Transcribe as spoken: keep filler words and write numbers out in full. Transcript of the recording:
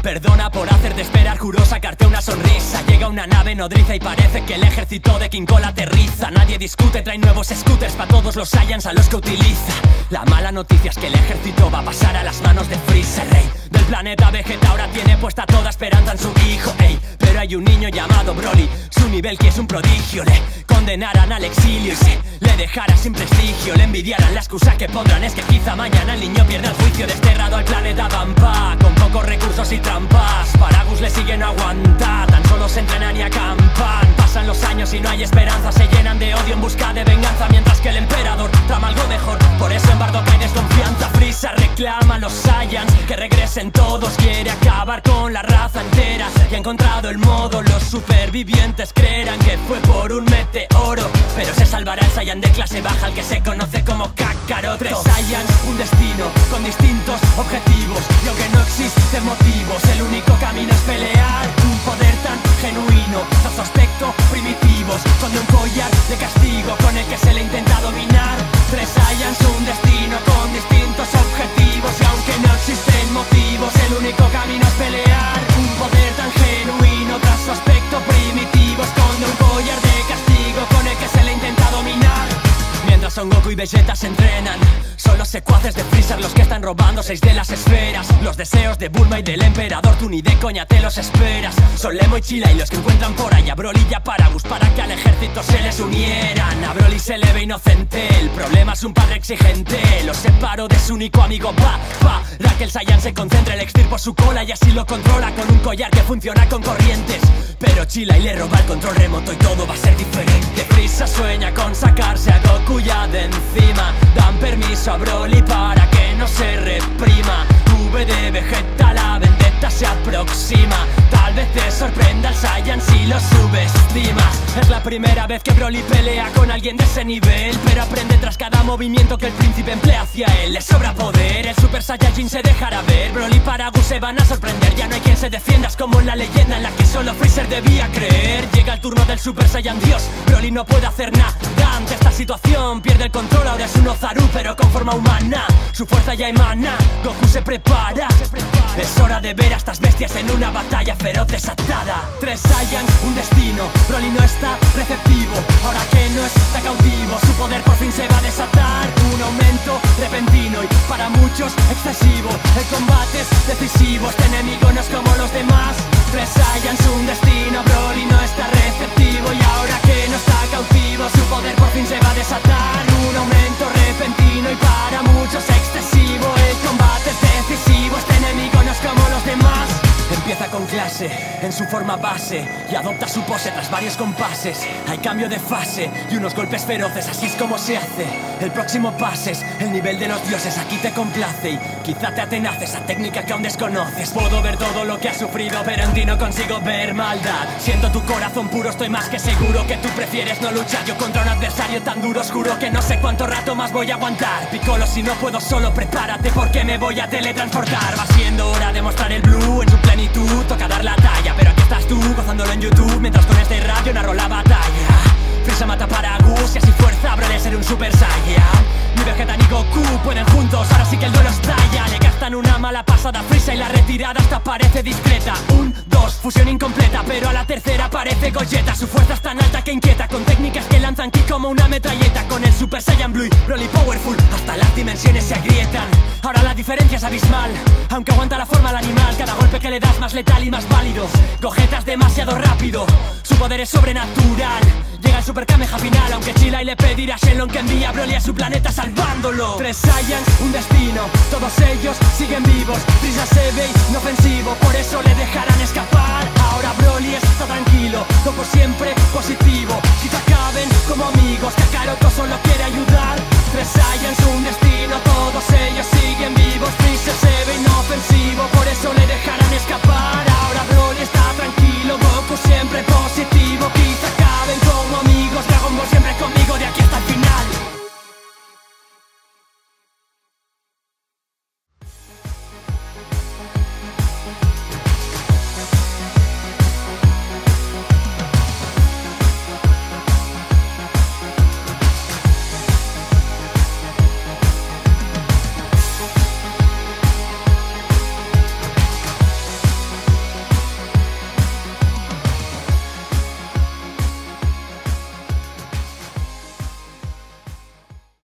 Perdona por hacerte esperar, juro sacarte una sonrisa. Llega una nave nodriza y parece que el ejército de King Cole aterriza. Nadie discute, trae nuevos scooters para todos los Saiyans a los que utiliza. La mala noticia es que el ejército va a pasar a las manos de Freezer, el rey del planeta Vegeta. Ahora tiene puesta toda esperanza en su hijo, ey. Pero hay un niño llamado Broly, su nivel que es un prodigio. Le condenarán al exilio y se le dejará sin prestigio. Le envidiarán, la excusa que pondrán es que quizá mañana el niño pierda el juicio. Desterrado al planeta Vampa, con pocos recursos y trampas. Paragus le sigue, no aguanta, tan solo se entrenan y acampan. Pasan los años y no hay esperanza, se llenan de odio en busca de venganza. Mientras que el emperador trama algo mejor, por eso en Bardock hay desconfianza. Freezer reclama a los Saiyans que regresen todos, quiere acabar con la raza entera. Y ha encontrado el modo, los supervivientes creerán que fue por un meteoro, pero se salvará el Saiyan de clase baja, el que se conoce como Kakaroto. Tres Saiyans, un destino, con distintos objetivos. Y aunque no existen motivos, el único camino es pelear. Un poder tan genuino, su aspecto primitivos, con un collar de castigo con el que se le intenta dominar. Tres Saiyans, un destino, con distintos objetivos. Y aunque no existen motivos, el único camino es pelear. Un poder tan genuino, tras su aspecto primitivo, esconde un collar de castigo con el que se le intenta dominar. Mientras Son Goku y Vegeta se entrenan, son los secuaces de Freezer los que están robando seis de las esferas. Los deseos de Bulma y del emperador, tú ni de coña te los esperas. Son Lemo y Chila y los que encuentran por ahí a Broly y a Paragus para que al ejército se les unieran. A Broly se le ve inocente, el problema es un padre exigente. Lo separó de su único amigo, pa, pa, para que el Saiyan se concentre, le extirpo su cola y así lo controla con un collar que funciona con corrientes. Pero Chila y le roba el control remoto y todo va a ser diferente. Freezer sueña con sacarse a Goku ya de encima, dan permiso a Broly para que no se reprima. V de Vegeta, la vendetta se aproxima. Tal vez te sorprenda el Saiyan si lo subestimas. Es la primera vez que Broly pelea con alguien de ese nivel, pero aprende tras cada movimiento que el príncipe emplea hacia él. Le sobra poder, el Super Saiyajin se dejará ver. Broly y Paragus se van a sorprender, ya no hay quien se defienda. Es como en la leyenda en la que solo Freezer debía creer. Llega el turno del Super Saiyan Dios, Broly no puede hacer nada ante esta situación. Pierde el control, ahora es un Ozaru pero con forma humana. Su fuerza ya emana, Goku se prepara. Es hora de ver a estas bestias en una batalla feroz desatada. Tres Saiyans, un destino, Broly no está receptivo. Ahora que no está cautivo, su poder por fin se va a desatar. Un aumento repentino y para muchos excesivo. El combate es decisivo, este enemigo no es como los demás. Tres Saiyans, un destino, Broly no está receptivo. Y ahora que no está cautivo, su poder por fin se va a desatar. Un aumento repentino y para muchos excesivo. El combate es decisivo, este enemigo no es como los demás. Empieza con clase, en su forma base, y adopta su pose tras varios compases. Hay cambio de fase y unos golpes feroces, así es como se hace. El próximo pase es el nivel de los dioses, aquí te complace y quizá te atenace esa técnica que aún desconoces. Puedo ver todo lo que has sufrido, pero en ti no consigo ver maldad. Siento tu corazón puro, estoy más que seguro que tú prefieres no luchar. Yo contra un adversario tan duro, oscuro, que no sé cuánto rato más voy a aguantar. Piccolo, si no puedo solo, prepárate porque me voy a teletransportar. Va siendo hora de mostrar el blue en su plenitud, toca dar la talla, pero aquí estás tú, gozándolo en YouTube, mientras con este rap yo narro la batalla. Freezer mata a Paragus y así fuerza Broly a ser un Super Saiyan. Ni Vegeta ni Goku pueden juntos, ahora sí que el duelo estalla. Le gastan una mala pasada a Freezer y la retirada hasta parece discreta. Un, dos, fusión incompleta, pero a la tercera parece Gogeta. Su fuerza es tan alta que inquieta, con técnicas que lanzan ki como una metralleta. Con el Super Saiyan Blue y Broly Powerful, hasta las dimensiones se agrietan. Ahora la diferencia es abismal, aunque aguanta la forma del animal. Cada golpe que le das más letal y más válido. Gogeta es demasiado rápido, su poder es sobrenatural. Llega el Super Kameha final, aunque Chila y le pedirá a Shenlong que envíe a Broly a su planeta salvándolo. Tres Saiyans, un destino, todos ellos siguen vivos. Freezer se ve inofensivo, por eso le dejarán escapar. Ahora Broly está tranquilo, Goku siempre positivo. Quizá acaben como amigos, Kakaroto solo quiere